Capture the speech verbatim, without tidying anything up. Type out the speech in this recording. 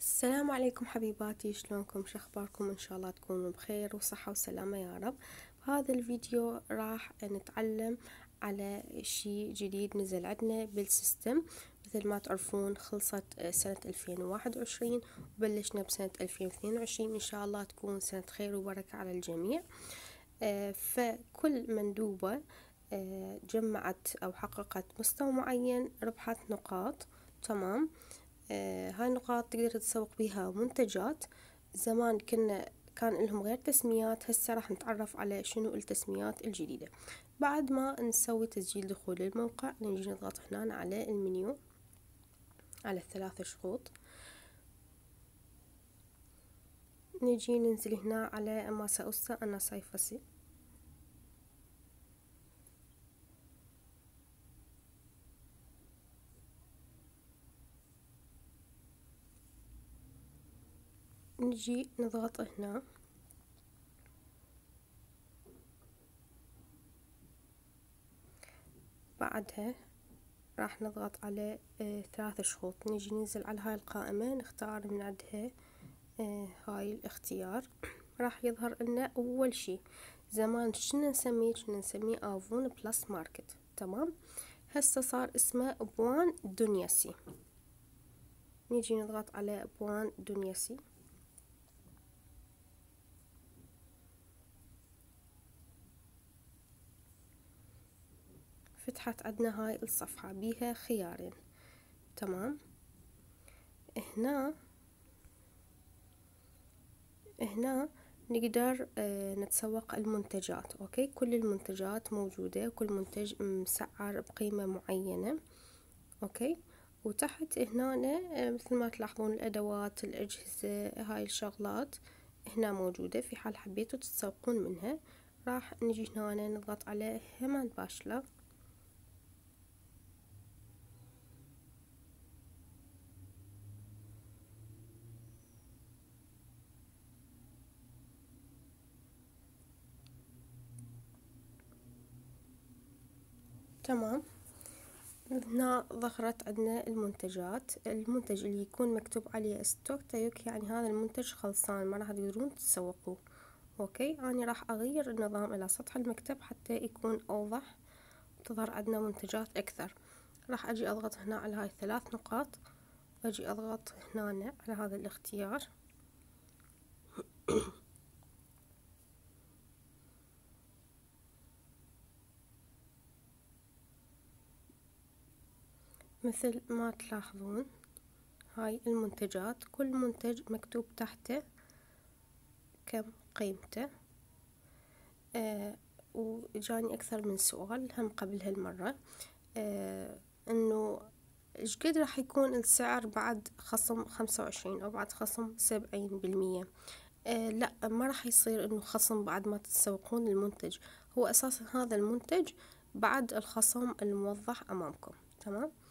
السلام عليكم حبيباتي، شلونكم؟ شخباركم؟ ان شاء الله تكونوا بخير وصحة وسلامة يا رب. بهذا الفيديو راح نتعلم على شي جديد نزل عندنا بالسيستم. مثل ما تعرفون خلصت سنة ألفين وواحد وعشرين وبلشنا بسنة ألفين واثنين وعشرين، ان شاء الله تكون سنة خير وبركة على الجميع. آه فكل مندوبة آه جمعت او حققت مستوى معين ربحت نقاط. تمام. آه هاي النقاط تقدر تسوق بيها منتجات. زمان كنا كان لهم غير تسميات، هسه راح نتعرف على شنو التسميات الجديدة. بعد ما نسوي تسجيل دخول للموقع نجي نضغط هنا على المنيو على الثلاث شروط، نجي ننزل هنا على ما سأوسا أنا سايفسي. نجي نضغط هنا، بعدها راح نضغط على آه ثلاث شروط، نجي ننزل على هاي القائمة نختار من عندها آه هاي الاختيار. راح يظهر لنا أول شي زمان شنا نسميه شنا نسميه آفون بلس ماركت. تمام. هسه صار اسمه بوان دنياسي، نيجي نضغط على بوان دنياسي. فتحت عندنا هاي الصفحة بيها خيارين. تمام. هنا هنا نقدر آه نتسوق المنتجات. اوكي، كل المنتجات موجودة، كل منتج مسعر بقيمة معينة. اوكي، وتحت هنا آه مثل ما تلاحظون الادوات الاجهزة هاي الشغلات هنا موجودة، في حال حبيتوا تتسوقون منها راح نجي هنا نضغط على همان باشلا. تمام. هنا ظهرت عندنا المنتجات، المنتج اللي يكون مكتوب عليه ستوك تايوك يعني هذا المنتج خلصان ما راح تقدرون تسوقوه. اوكي، انا راح اغير النظام الى سطح المكتب حتى يكون اوضح، تظهر عندنا منتجات اكثر. راح اجي اضغط هنا على هاي الثلاث نقاط، اجي اضغط هنا على هذا الاختيار. مثل ما تلاحظون هاي المنتجات كل منتج مكتوب تحته كم قيمته. آه وجاني أكثر من سؤال هم قبل هالمرة، آه إنه إيش قد راح يكون السعر بعد خصم خمسة وعشرين أو بعد خصم سبعين بالمية. آه لا، ما راح يصير إنه خصم بعد ما تتسوقون المنتج، هو أساسا هذا المنتج بعد الخصم الموضح أمامكم. تمام.